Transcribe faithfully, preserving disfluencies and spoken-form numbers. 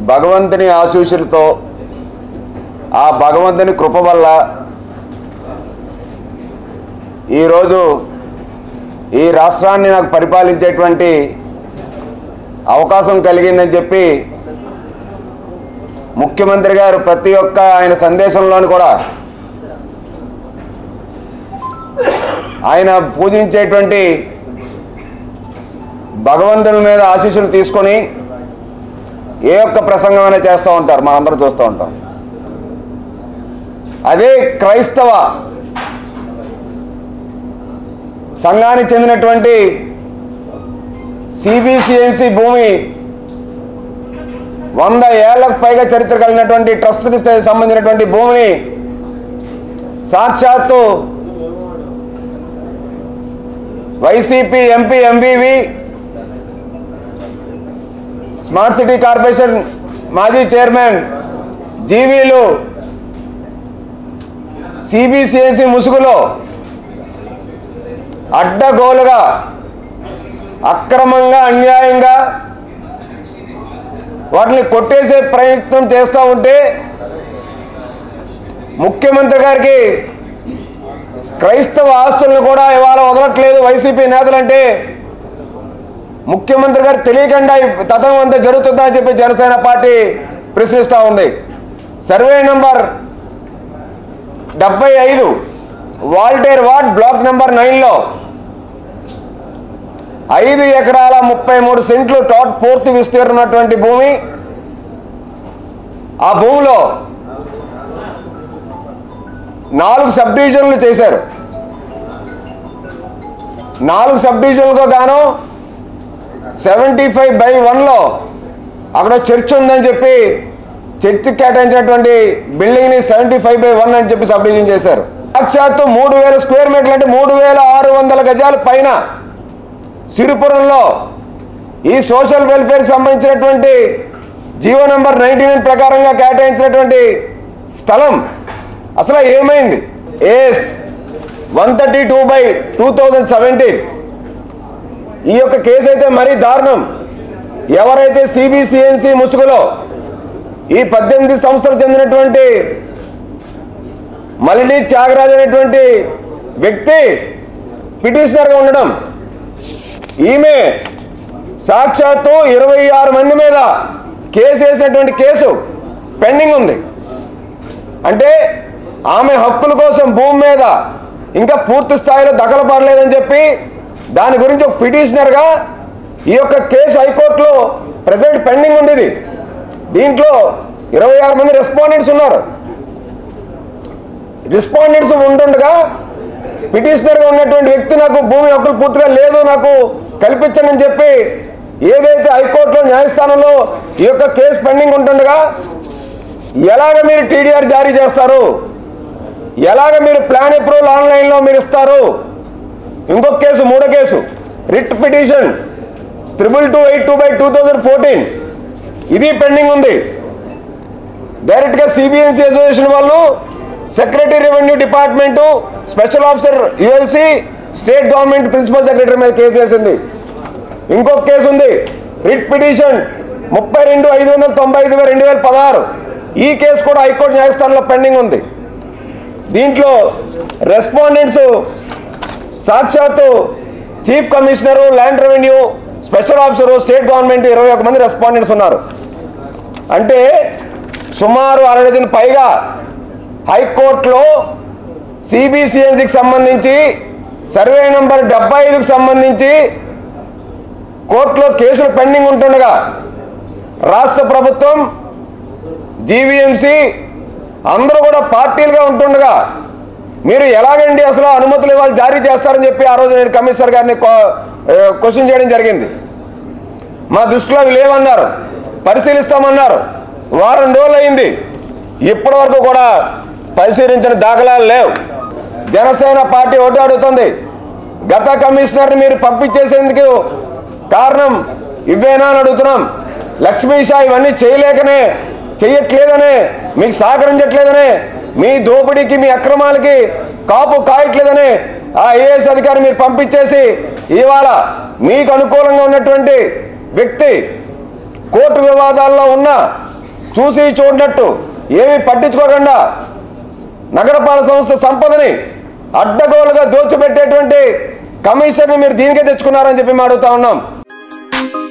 భగవంతుని ఆశీస్సులతో ఆ భగవంతుని కృప వల్ల ఈరోజు ఈ రాష్ట్రాన్ని నాకు పరిపాలించేటువంటి అవకాశం కలిగిందని చెప్పి ముఖ్యమంత్రి గారు ప్రతి ఒక్క ఆయన సందేశంలోని కూడా ఆయన పూజించేటువంటి భగవంతుని మీద ఆశీస్సులు తీసుకొని ఏ ఒక్క ప్రసంగమైనా చేస్తూ ఉంటారు, మనందరూ చూస్తూ ఉంటాం. అదే క్రైస్తవ సంఘానికి చెందినటువంటి సిబిసిఎన్సి భూమి వంద ఏళ్లకు పైగా చరిత్ర కలిగినటువంటి ట్రస్ట్కి సంబంధించినటువంటి భూమిని సాక్షాత్తు YCP MP MVV smart city corporation మాజీ చైర్మన్ జీవీలు సిబిసిఎన్సి ముసుగులో అడ్డగోలుగా అక్రమంగా అన్యాయంగా వాటిని కొట్టేసే ప్రయత్నం చేస్తూ ఉంటే ముఖ్యమంత్రి గారికి క్రైస్తవ ఆస్తులను కూడా ఇవాళ వదలట్లేదు వైసీపీ నేతలంటే ముఖ్యమంత్రి గారు తెలియకుండా తతం అంతా జరుగుతుందా అని చెప్పి జనసేన పార్టీ ప్రశ్నిస్తూ ఉంది. సర్వే నంబర్ డెబ్బై ఐదు వాల్టేర్ వార్డ్ బ్లాక్ నెంబర్ నైన్లో ఐదు ఎకరాల ముప్పై మూడు సెంట్లు టోట్ పూర్తి విస్తీర్ణటువంటి భూమి. ఆ భూమిలో నాలుగు సబ్ డివిజన్లు చేశారు. నాలుగు సబ్ డివిజన్లకు గాను సెవెంటీ ఫైవ్ బై వన్లో అక్కడ చర్చ్ ఉందని చెప్పి చర్చ్ కేటాయించినటువంటి బిల్డింగ్ని సెవెంటీ ఫైవ్ బై వన్ అని చెప్పి సబ్ డివిజన్ చేశారు. సాక్షాత్తు మూడు వేల స్క్వేర్ మీటర్లు అంటే మూడు వేల ఆరు వందల గజాల పైన సిరిపురంలో ఈ సోషల్ వెల్ఫేర్కి సంబంధించినటువంటి జీవో నంబర్ నైన్టీ నైన్ ప్రకారంగా కేటాయించినటువంటి స్థలం అసలు ఏమైంది? S one thirty two by two thousand seventeen ఈ యొక్క కేసు అయితే మరీ దారుణం. ఎవరైతే సిబిసిఎన్సి ముసుగులో ఈ పద్దెనిమిది సంవత్సరాలు చెందినటువంటి మలిని త్యాగరాజ్ అనేటువంటి వ్యక్తి పిటిషనర్గా ఉండడం, ఈమె సాక్షాత్తు ఇరవై ఆరు మంది మీద కేసు వేసినటువంటి కేసు పెండింగ్ ఉంది. అంటే ఆమె హక్కుల కోసం భూమి మీద ఇంకా పూర్తి స్థాయిలో దఖలుపడలేదని చెప్పి దాని గురించి ఒక పిటిషనర్గా ఈ యొక్క కేసు హైకోర్టులో ప్రజెంట్ పెండింగ్ ఉంది. ఇది దీంట్లో ఇరవై ఆరు మంది రెస్పాండెంట్స్ ఉన్నారు. రెస్పాండెంట్స్ ఉంటుండగా పిటిషనర్గా ఉన్నటువంటి వ్యక్తి నాకు భూమి హక్కులు పూర్తిగా లేదు, నాకు కల్పించండి అని చెప్పి ఏదైతే హైకోర్టులో న్యాయస్థానంలో ఈ యొక్క కేసు పెండింగ్ ఉంటుండగా ఎలాగ మీరు టీడీఆర్ జారీ చేస్తారు, ఎలాగ మీరు ప్లాన్ అప్రూవల్ ఆన్లైన్లో మీరు ఇస్తారు? ఇంకొక కేసు, మూడో కేసు writ petition triple two eight two by two thousand fourteen ఇది పెండింగ్ ఉంది. డైరెక్ట్గా సిబిఎన్సి అసోసియేషన్ వాళ్ళు secretary revenue department special officer ULC state government principal secretary మీద కేసు వేసింది. ఇంకొక కేసు ఉంది రిట్ పిటిషన్ ముప్పై రెండు ఐదు వందల తొంభై ఐదు రెండు వేల పదహారు ఈ కేసు కూడా హైకోర్టు న్యాయస్థానంలో పెండింగ్ ఉంది. దీంట్లో రెస్పాండెంట్స్ సాక్షాత్తు chief commissioner, land revenue, special officer, state government ఇరవై ఒక మంది రెస్పాండెంట్స్ ఉన్నారు. అంటే సుమారు అరవై డజన్ పైగా హైకోర్టులో సిబిసిఎన్సికి సంబంధించి సర్వే నంబర్ డెబ్బై ఐదుకు సంబంధించి కోర్టులో కేసులు పెండింగ్ ఉంటుండగా రాష్ట్ర ప్రభుత్వం, జీవీఎంసీ అందరూ కూడా పార్టీలుగా ఉంటుండగా మీరు ఎలాగండి అసలు అనుమతులు ఇవ్వాలి, జారీ చేస్తారని చెప్పి ఆ రోజు నేను కమిషనర్ గారిని క్వశ్చన్ చేయడం జరిగింది. మా దృష్టిలో అవి లేవన్నారు, పరిశీలిస్తామన్నారు. వారం రోజులు అయింది, ఇప్పటి వరకు కూడా పరిశీలించిన దాఖలాలు లేవు. జనసేన పార్టీ ఓటు అడుగుతుంది, గత కమిషనర్ని మీరు పంపించేసేందుకు కారణం ఇవేనా అని అడుగుతున్నాం. లక్ష్మీ షా ఇవన్నీ చేయలేకనే, చెయ్యట్లేదనే, మీకు సహకరించట్లేదనే, మీ దోపిడీకి మీ అక్రమాలకి కాపు కాయట్లేదనే ఆ ఐఏఎస్ అధికారి మీరు పంపించేసి ఇవాళ మీకు అనుకూలంగా ఉన్నటువంటి వ్యక్తి కోర్టు వివాదాల్లో ఉన్న చూసి చూడనట్టు ఏమీ పట్టించుకోకుండా నగరపాలక సంస్థ సంపదని అడ్డగోలుగా దోచిపెట్టేటువంటి కమిషన్ని మీరు దీనికే తెచ్చుకున్నారని చెప్పి మేము అడుగుతా ఉన్నాం.